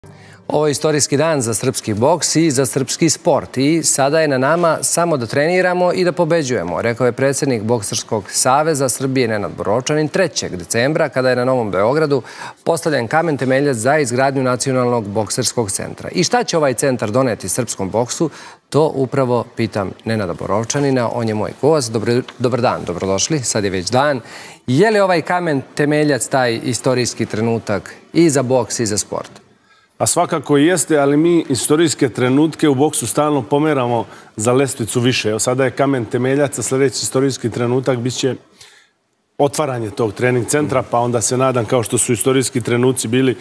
Ovo je istorijski dan za srpski boks i za srpski sport i sada je na nama samo da treniramo i da pobeđujemo, rekao je predsjednik Bokserskog saveza Srbije Nenad Borovčanin 3. decembra kada je na Novom Beogradu postavljen kamen temeljac za izgradnju Nacionalnog bokserskog centra. I šta će ovaj centar doneti srpskom boksu? To upravo pitam Nenada Borovčanina, on je moj gost. Dobar dan, dobrodošli, sad je već dan. Je li ovaj kamen temeljac taj istorijski trenutak i za boks i za sport? A svakako jeste, ali mi istorijske trenutke u boksu stalno pomeramo za lestvicu više. Evo sada je kamen temeljac, a sljedeći istorijski trenutak bit će otvaranje tog trening centra, pa onda se nadam, kao što su istorijski trenuci bili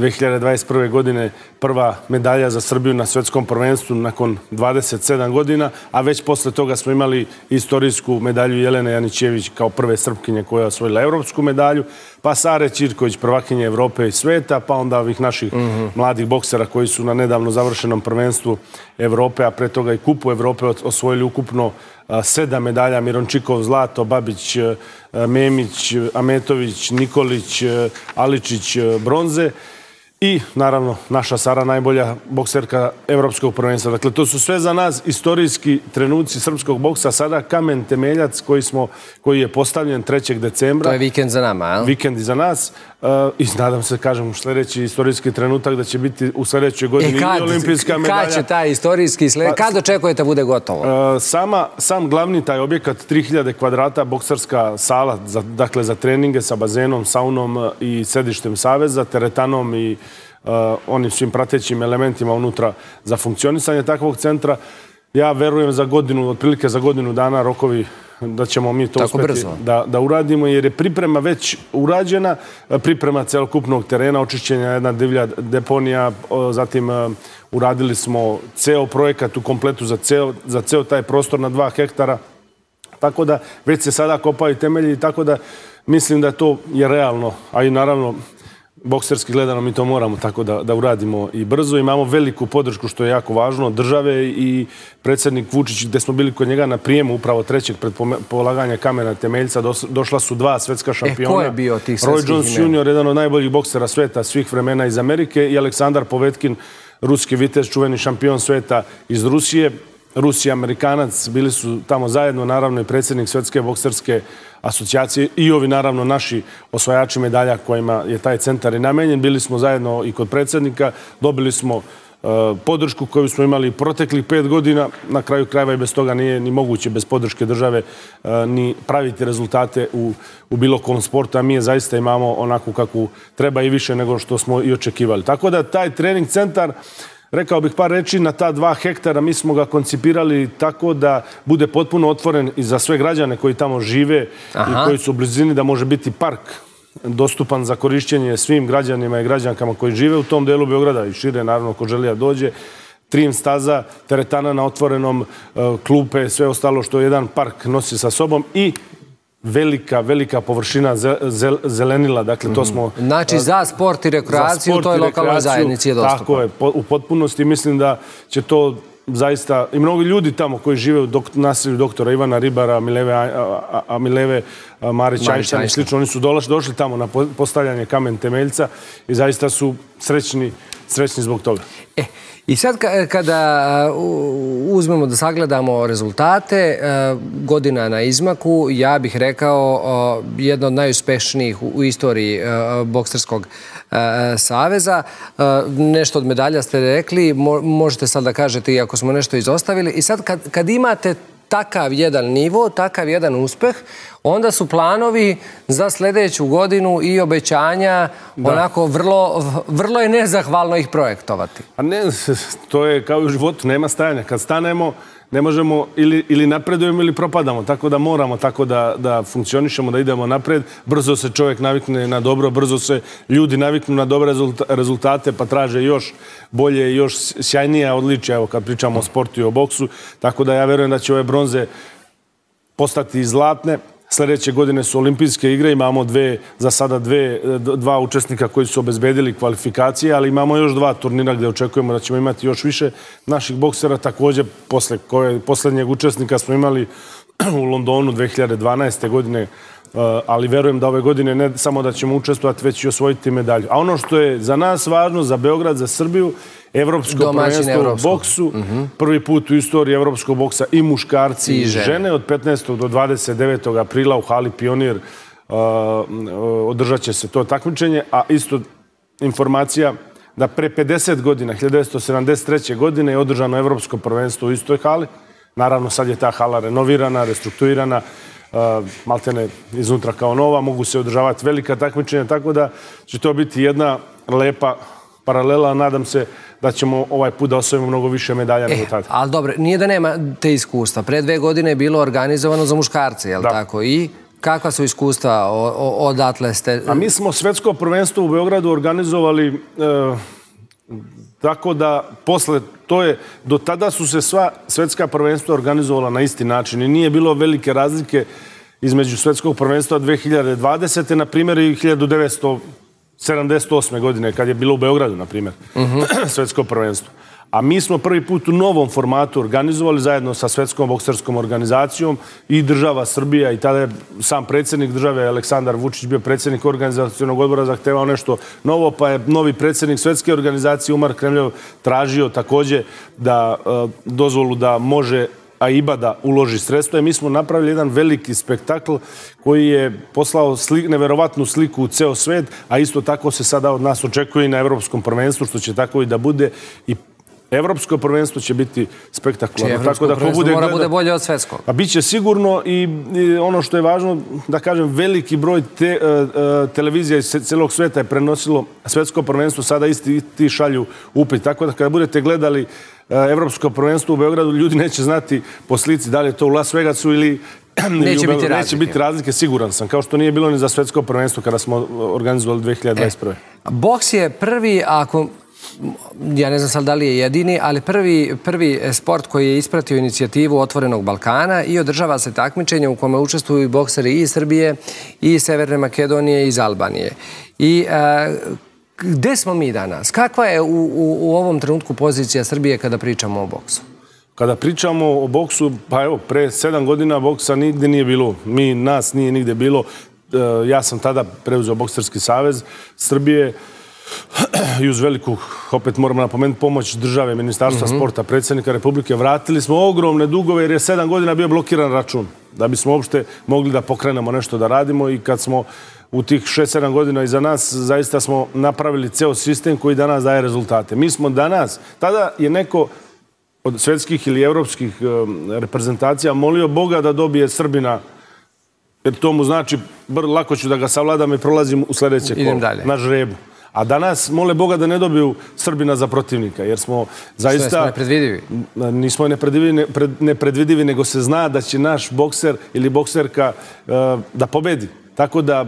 2021. godine, prva medalja za Srbiju na svjetskom prvenstvu nakon 27 godina, a već posle toga smo imali istorijsku medalju Jelene Janićević kao prve Srpkinje koja je osvojila evropsku medalju, pa Sare Ćirković, prvakinje Evrope i sveta, pa onda ovih naših mladih boksera koji su na nedavno završenom prvenstvu Evrope, a pre toga i Kupu Evrope osvojili ukupno 7 medalja: Mirončikov zlato, Babić, Memić, Ametović, Nikolić, Aličić bronze i naravno naša Sara, najbolja bokserka evropskog prvenstva. Dakle, to su sve za nas istorijski trenuci srpskog boksa. Sada kamen temeljac koji je postavljen 3. decembra. To je vikend za nama, jel? Vikend i za nas. I nadam se, kažem, sljedeći istorijski trenutak da će biti u sljedećoj godini i olimpijska medalja. Kad će taj istorijski kad očekujete bude gotovo? Sam glavni taj objekat, 3000 kvadrata, bokserska sala, dakle za treninge sa bazenom, saunom i sedištem saveza, teretanom i onim svim pratećim elementima unutra za funkcionisanje takvog centra. Ja verujem za godinu, otprilike za godinu dana rokovi da ćemo mi to uspjeti da uradimo, jer je priprema već urađena, priprema celokupnog terena, očišćenja jedna divlja deponija, zatim uradili smo ceo projekat u kompletu za ceo taj prostor na 2 hektara, tako da već se sada kopaju temelji, tako da mislim da to je realno, a i naravno bokserski gledano mi to moramo tako da uradimo i brzo. Imamo veliku podršku, što je jako važno, od države, i predsjednik Vučić, gde smo bili kod njega na prijemu upravo 3. pred polaganja kamena temeljca, došla su 2 svetska šampiona. Ko je bio tih svetskih imena? Roy Jones Jr., jedan od najboljih boksera sveta svih vremena iz Amerike, i Aleksandar Povetkin, ruski vitez, čuveni šampion sveta iz Rusije. Rus i Amerikanac, bili su tamo zajedno, naravno i predsjednik Svetske bokserske asocijacije i ovi naravno naši osvajači medalja kojima je taj centar i namenjen. Bili smo zajedno i kod predsjednika, dobili smo podršku koju smo imali proteklih 5 godina. Na kraju krajeva i bez toga nije ni moguće, bez podrške države, ni praviti rezultate u bilo kom sportu, a mi je zaista imamo onako kakvu treba i više nego što smo i očekivali. Tako da taj trening centar, rekao bih par reči na ta 2 hektara, mi smo ga koncipirali tako da bude potpuno otvoren i za sve građane koji tamo žive i koji su u blizini, da može biti park dostupan za korišćenje svim građanima i građankama koji žive u tom delu Beograda i šire, naravno, ko želi da dođe. Trim staza, teretana na otvorenom, klupe, sve ostalo što jedan park nosi sa sobom i velika površina zelenila. Dakle, to smo... Znači, za sport i rekreaciju u toj lokalnoj zajednici je dostupno. Tako je, u potpunosti. Mislim da će to zaista... I mnogi ljudi tamo koji žive u naselju doktora Ivana Ribara, Mileve Marić-Ajštan i slično, oni su došli tamo na postavljanje kamen temeljca i zaista su srećni zbog toga. I sad kada uzmemo da sagledamo rezultate, godina na izmaku, ja bih rekao jedna od najuspešnijih u istoriji Bokserskog saveza. Nešto od medalja ste rekli, možete sad da kažete i ako smo nešto izostavili. I sad kad imate takav jedan nivo, takav jedan uspeh, onda su planovi za sljedeću godinu i obećanja onako vrlo je nezahvalno ih projektovati. A ne, to je kao i u životu, nema stajanja. Kad stanemo, ne možemo ili napredujemo ili propadamo, tako da moramo tako da funkcionišemo, da idemo napred. Brzo se čovjek navikne na dobro, brzo se ljudi naviknu na dobre rezultate, pa traže još bolje, još sjajnija odličja, evo kad pričamo o sportu i o boksu, tako da ja verujem da će ove bronze postati zlatne. Sljedeće godine su olimpijske igre, imamo za sada 2 učesnika koji su obezbedili kvalifikacije, ali imamo još 2 turnira gdje očekujemo da ćemo imati još više naših boksera. Također, posljednjeg učesnika smo imali u Londonu 2012. godine ali verujem da ove godine ne samo da ćemo učestvovati, već i osvojiti medalju. A ono što je za nas važno, za Beograd, za Srbiju, evropsko prvenstvo u boksu, prvi put u istoriji evropskog boksa i muškarci i žene, od 15. do 29. aprila u hali Pionir održat će se to takmičenje, a isto informacija da pre 50 godina, 1973. godine, je održano evropsko prvenstvo u istoj hali. Naravno, sad je ta hala renovirana, restrukturirana, maltene iznutra kao nova, mogu se održavati velika takmičenja, tako da će to biti jedna lepa paralela. Nadam se da ćemo ovaj put da osvojimo mnogo više medalja nego tada. Ali dobro, nije da nema te iskustva. Pre 2 godine je bilo organizovano za muškarce, je li tako? I kakva su iskustva odatle ste? A mi smo svetsko prvenstvo u Beogradu organizovali tako da posle do tada su se sva svetska prvenstva organizovala na isti način i nije bilo velike razlike između svetskog prvenstva 2020. na primjer i 1978. godine kad je bilo u Beogradu, na primjer, svetsko prvenstvo. A mi smo prvi put u novom formatu organizovali zajedno sa Svetskom bokserskom organizacijom i država Srbija, i tada je sam predsjednik države Aleksandar Vučić bio predsjednik organizacionog odbora, zahtevao nešto novo, pa je novi predsjednik Svetske organizacije Umar Kremljev tražio također da dozvolu da može AIBA da uloži sredstva, i mi smo napravili jedan veliki spektakl koji je poslao neverovatnu sliku u ceo svet, a isto tako se sada od nas očekuje i na evropskom prvenstvu, što će tako i da bude, i evropsko prvenstvo će biti spektakularno. Evropsko prvenstvo mora bude bolje od svetskog. A bit će sigurno, i ono što je važno, da kažem, veliki broj televizija iz celog sveta je prenosilo svetsko prvenstvo, sada isti šalju upit. Tako da kada budete gledali evropsko prvenstvo u Beogradu, ljudi neće znati po slici da li je to u Las Vegasu ili neće biti razlike, siguran sam, kao što nije bilo ni za svetsko prvenstvo kada smo organizovali 2021. Boks je prvi, ako ja ne znam sad da li je jedini, ali prvi sport koji je ispratio inicijativu Otvorenog Balkana i održava se takmičenje u kome učestvuju i bokseri i iz Srbije, i iz Severne Makedonije, i iz Albanije. I gde smo mi danas? Kakva je u ovom trenutku pozicija Srbije kada pričamo o boksu? Kada pričamo o boksu, pa evo, pre 7 godina boksa nigde nije bilo. Nas nije nigde bilo. Ja sam tada preuzeo Bokserski savez Srbije i uz veliku, opet moramo napomenuti, pomoć države, Ministarstva sporta, predsjednika Republike, vratili smo ogromne dugove jer je 7 godina bio blokiran račun da bismo uopšte mogli da pokrenemo nešto da radimo, i kad smo u tih 6-7 godina iza nas, zaista smo napravili ceo sistem koji danas daje rezultate. Mi smo danas, tada je neko od svetskih ili evropskih reprezentacija molio Boga da dobije Srbina, jer to mu znači lako ću da ga savladam i prolazim u sljedeće kolo, na žrebu. A danas mole Boga da ne dobiju Srbina za protivnika, jer smo zaista... Što smo nepredvidivi? Nismo nepredvidivi, nego se zna da će naš bokser ili bokserka da pobedi. Tako da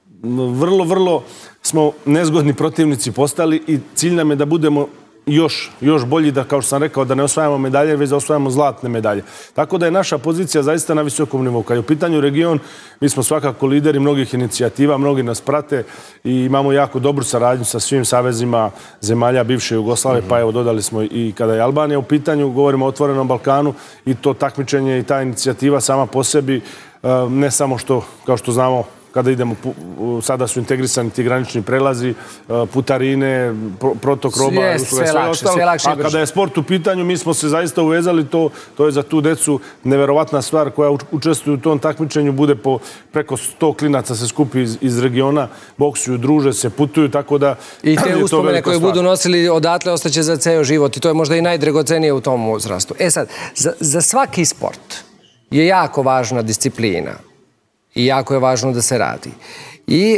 vrlo smo nezgodni protivnici postali i cilj nam je da budemo još bolji, da, kao što sam rekao, da ne osvajamo medalje, već da osvajamo zlatne medalje. Tako da je naša pozicija zaista na visokom nivou. Kad je u pitanju region, mi smo svakako lideri mnogih inicijativa, mnogi nas prate i imamo jako dobru saradnju sa svim savezima zemalja bivše Jugoslavije, pa evo dodali smo i kada je Albanija u pitanju, govorimo o Otvorenom Balkanu, i to takmičenje i ta inicijativa sama po sebi, ne samo što, kao što znamo, kada idemo, sada su integrisani ti granični prelazi, putarine, protok roba, sve ostalo. A kada je sport u pitanju, mi smo se zaista uvezali, to je za tu decu neverovatna stvar koja učestvuju u tom takmičenju, bude preko 100 klinaca se skupi iz regiona, boksuju, druže se, putuju, tako da... I te uspomene koje budu nosili odatle ostaće za ceo život, i to je možda i najdragocenije u tom uzrastu. E sad, za svaki sport je jako važna disciplina. I jako je važno da se radi. I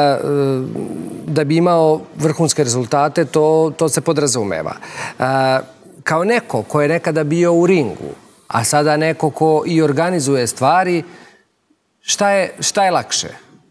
da bi imao vrhunske rezultate, to se podrazumeva. Kao neko ko je nekada bio u ringu, a sada neko ko i organizuje stvari, šta je lakše?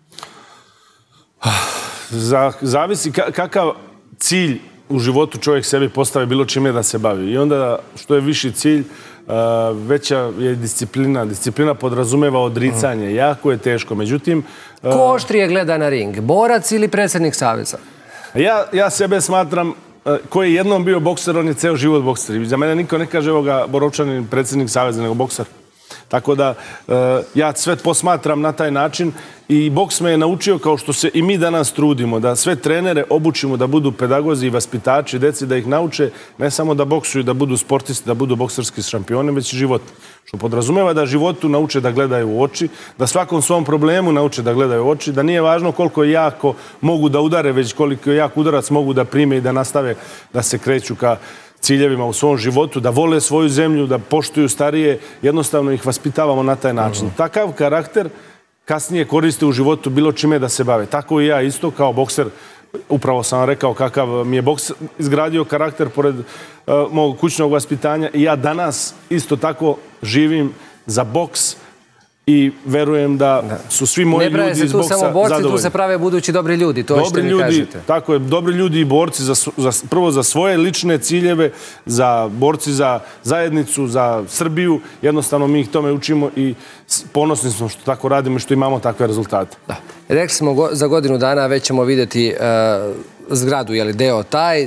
Zavisi kakav cilj u životu čovjek sebi postavi, bilo čime da se bavi. I onda što je viši cilj, veća je disciplina. Disciplina podrazumeva odricanje. Jako je teško. Međutim... Ko oštrije gleda na ring? Borac ili predsjednik saveza? Ja sebe smatram, ko je jednom bio bokser, on je ceo život bokser. Za mene niko ne kaže, evo ga, Borovčanin, predsjednik saveza, nego bokser. Tako da ja sve posmatram na taj način i boks me je naučio, kao što se i mi danas trudimo, da sve trenere obučimo da budu pedagozi i vaspitači deci, da ih nauče ne samo da boksuju, da budu sportisti, da budu bokserski šampioni, već i život. Što podrazumeva da životu nauče da gledaju u oči, da svakom svom problemu nauče da gledaju u oči, da nije važno koliko jako mogu da udare, već koliko jak udarac mogu da prime i da nastave da se kreću ka ciljevima u svom životu, da vole svoju zemlju, da poštuju starije, jednostavno ih vaspitavamo na taj način. Takav karakter kasnije koriste u životu bilo čime da se bave. Tako i ja isto kao bokser, upravo sam vam rekao kakav mi je boks izgradio karakter pored mog kućnog vaspitanja i ja danas isto tako živim za boks i verujem da su svi moji ljudi iz boksa zadovoljni. Ne prave se tu samo borci, tu se prave budući dobri ljudi, to što mi kažete. Tako je, dobri ljudi i borci prvo za svoje lične ciljeve, za borci za zajednicu, za Srbiju. Jednostavno mi ih tome učimo i ponosni smo što tako radimo i što imamo takve rezultate. Rekli smo za godinu dana već ćemo vidjeti zgradu, je li deo taj,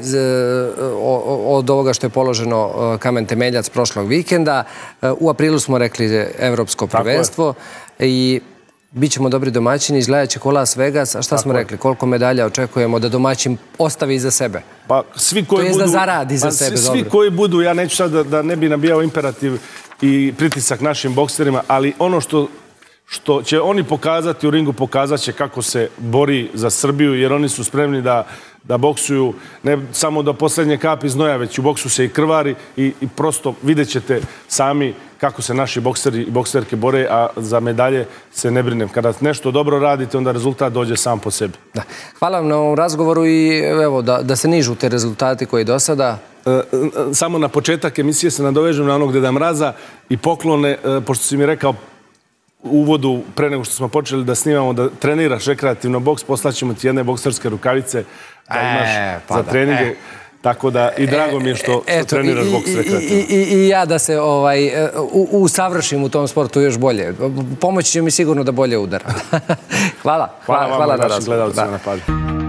od ovoga što je položeno kamen temeljac prošlog vikenda. U aprilu smo rekli evropsko prvenstvo i bit ćemo dobri domaćini, izgledat će ko Las Vegas. A šta smo rekli? Koliko medalja očekujemo da domaćin ostavi iza sebe? Pa svi koji budu... To je da zaradi iza sebe, dobro. Svi koji budu, ja neću sad da ne bi nabijao imperativ i pritisak našim bokserima, ali ono što će oni pokazati u ringu, pokazat će kako se bori za Srbiju, jer oni su spremni da boksuju ne samo do posljednje kapi znoja, već u boksu se i krvari i prosto vidjet ćete sami kako se naši bokseri i bokserke bore, a za medalje se ne brinem. Kada nešto dobro radite, onda rezultat dođe sam po sebi. Hvala vam na ovom razgovoru i evo da se nižu te rezultati koji do sada... Samo na početak emisije se nadovežem na onog Deda Mraza i poklone, pošto si mi rekao u uvodu, pre nego što smo počeli da snimamo, da treniraš rekreativno boks, poslaćemo ti jedne bokserske rukavice da imaš za treninge. Tako da i drago mi je što treniraš boks rekreativno. I ja da se usavršim u tom sportu još bolje. Pomoći će mi sigurno da bolje udaram. Hvala. Hvala vama i vašim gledalcima na pažnju.